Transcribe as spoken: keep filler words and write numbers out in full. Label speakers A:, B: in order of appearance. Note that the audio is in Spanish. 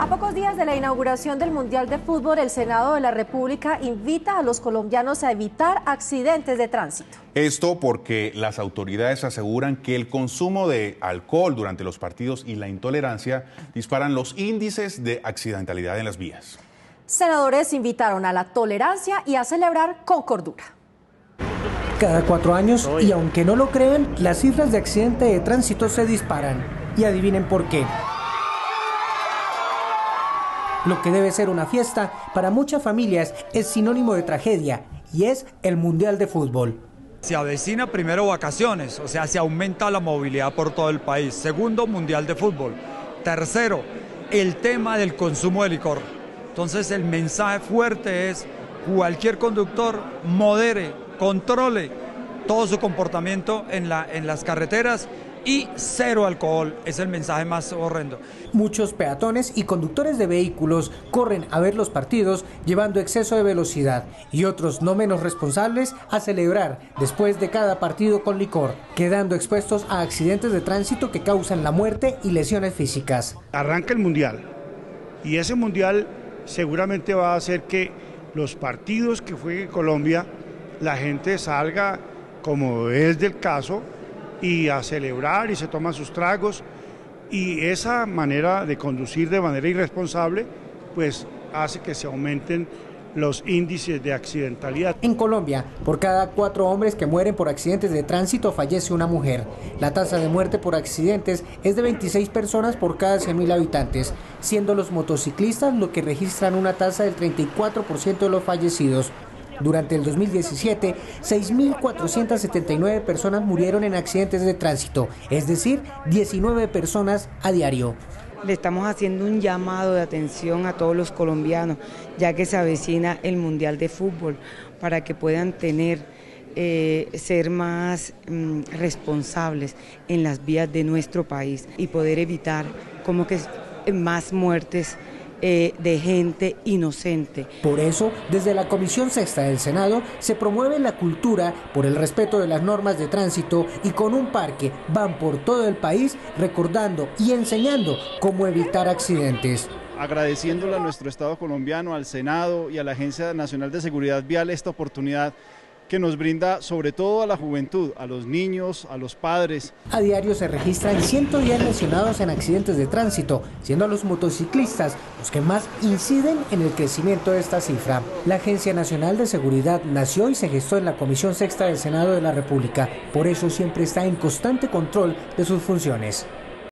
A: A pocos días de la inauguración del Mundial de Fútbol, el Senado de la República invita a los colombianos a evitar accidentes de tránsito.
B: Esto porque las autoridades aseguran que el consumo de alcohol durante los partidos y la intolerancia disparan los índices de accidentalidad en las vías.
A: Senadores invitaron a la tolerancia y a celebrar con cordura.
C: Cada cuatro años, y aunque no lo crean, las cifras de accidente de tránsito se disparan. Y adivinen por qué. Lo que debe ser una fiesta, para muchas familias es sinónimo de tragedia, y es el Mundial de Fútbol.
D: Se avecina primero vacaciones, o sea, se aumenta la movilidad por todo el país. Segundo, Mundial de Fútbol. Tercero, el tema del consumo de licor. Entonces el mensaje fuerte es: cualquier conductor modere, controle todo su comportamiento en, la, en las carreteras, y cero alcohol, es el mensaje más horrendo.
C: Muchos peatones y conductores de vehículos corren a ver los partidos llevando exceso de velocidad, y otros no menos responsables a celebrar después de cada partido con licor, quedando expuestos a accidentes de tránsito que causan la muerte y lesiones físicas.
E: Arranca el Mundial, y ese Mundial seguramente va a hacer que los partidos que juegue Colombia, la gente salga, como es del caso, y a celebrar y se toman sus tragos, y esa manera de conducir de manera irresponsable pues hace que se aumenten los índices de accidentalidad.
C: En Colombia, por cada cuatro hombres que mueren por accidentes de tránsito fallece una mujer. La tasa de muerte por accidentes es de veintiséis personas por cada cien mil habitantes, siendo los motociclistas los que registran una tasa del treinta y cuatro por ciento de los fallecidos. Durante el dos mil diecisiete, seis mil cuatrocientas setenta y nueve personas murieron en accidentes de tránsito, es decir, diecinueve personas a diario.
F: Le estamos haciendo un llamado de atención a todos los colombianos, ya que se avecina el Mundial de Fútbol, para que puedan tener, eh, ser más mm, responsables en las vías de nuestro país y poder evitar como que más muertes Eh, de gente inocente.
C: Por eso, desde la Comisión Sexta del Senado se promueve la cultura por el respeto de las normas de tránsito, y con un parque van por todo el país recordando y enseñando cómo evitar accidentes.
G: Agradeciéndole a nuestro Estado colombiano, al Senado y a la Agencia Nacional de Seguridad Vial esta oportunidad que nos brinda sobre todo a la juventud, a los niños, a los padres.
C: A diario se registran ciento diez lesionados en accidentes de tránsito, siendo los motociclistas los que más inciden en el crecimiento de esta cifra. La Agencia Nacional de Seguridad nació y se gestó en la Comisión Sexta del Senado de la República, por eso siempre está en constante control de sus funciones.